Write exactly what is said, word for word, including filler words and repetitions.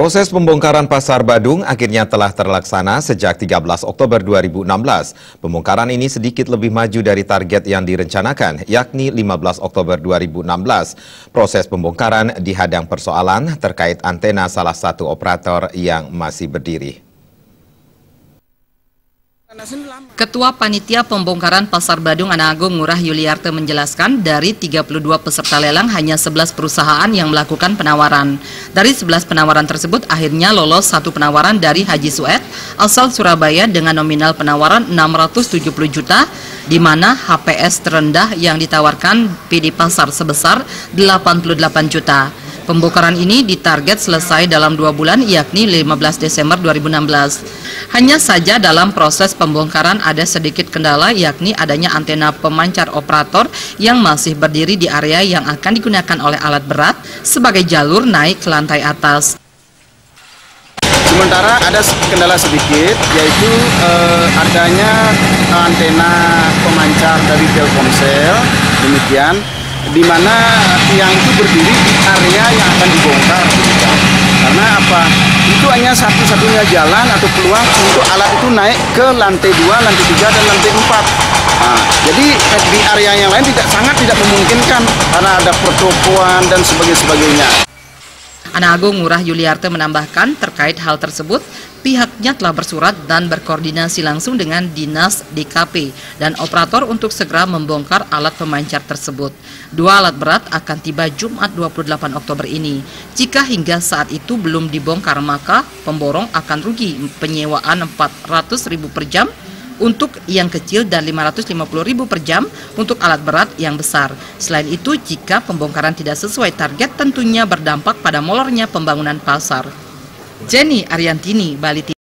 Proses pembongkaran Pasar Badung akhirnya telah terlaksana sejak tiga belas Oktober dua ribu enam belas. Pembongkaran ini sedikit lebih maju dari target yang direncanakan, yakni lima belas Oktober dua ribu enam belas. Proses pembongkaran dihadang persoalan terkait antena salah satu operator yang masih berdiri. Ketua Panitia Pembongkaran Pasar Badung Anak Agung Ngurah Yuliarte menjelaskan dari tiga puluh dua peserta lelang hanya sebelas perusahaan yang melakukan penawaran. Dari sebelas penawaran tersebut akhirnya lolos satu penawaran dari Haji Sued asal Surabaya dengan nominal penawaran enam ratus tujuh puluh juta, di mana H P S terendah yang ditawarkan P D Pasar sebesar delapan puluh delapan juta. Pembongkaran ini ditarget selesai dalam dua bulan, yakni lima belas Desember dua ribu enam belas. Hanya saja dalam proses pembongkaran ada sedikit kendala, yakni adanya antena pemancar operator yang masih berdiri di area yang akan digunakan oleh alat berat sebagai jalur naik ke lantai atas. Sementara ada kendala sedikit, yaitu eh, adanya antena pemancar dari Telkomsel, demikian, di mana tiang itu berdiri di area yang akan dibongkar. Karena apa? Itu hanya satu-satunya jalan atau peluang untuk alat itu naik ke lantai dua, lantai tiga, dan lantai empat. Nah, jadi di area yang lain tidak sangat tidak memungkinkan karena ada pertokoan dan sebagainya. Anak Agung Ngurah Yuliarte menambahkan terkait hal tersebut, pihaknya telah bersurat dan berkoordinasi langsung dengan Dinas D K P dan operator untuk segera membongkar alat pemancar tersebut. Dua alat berat akan tiba Jumat dua puluh delapan Oktober ini. Jika hingga saat itu belum dibongkar, maka pemborong akan rugi penyewaan empat ratus ribu per jam untuk yang kecil dan lima ratus lima puluh ribu per jam untuk alat berat yang besar. Selain itu, jika pembongkaran tidak sesuai target, tentunya berdampak pada molornya pembangunan pasar. Jenny Ariantini, Bali.